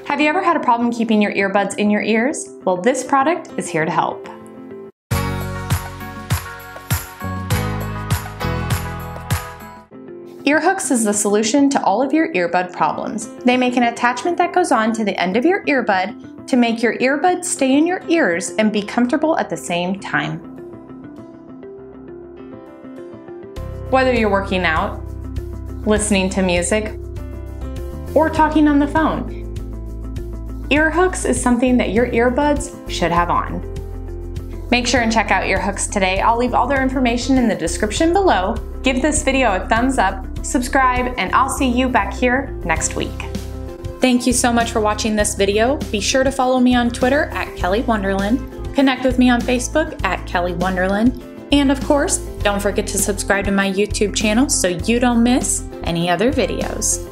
Have you ever had a problem keeping your earbuds in your ears? Well, this product is here to help. Earhoox is the solution to all of your earbud problems. They make an attachment that goes on to the end of your earbud to make your earbuds stay in your ears and be comfortable at the same time. Whether you're working out, listening to music, or talking on the phone, Earhoox is something that your earbuds should have on. Make sure and check out Earhoox today. I'll leave all their information in the description below. Give this video a thumbs up, subscribe, and I'll see you back here next week. Thank you so much for watching this video. Be sure to follow me on Twitter at kellywonderlin, connect with me on Facebook at kellywonderlin, and of course, don't forget to subscribe to my YouTube channel so you don't miss any other videos.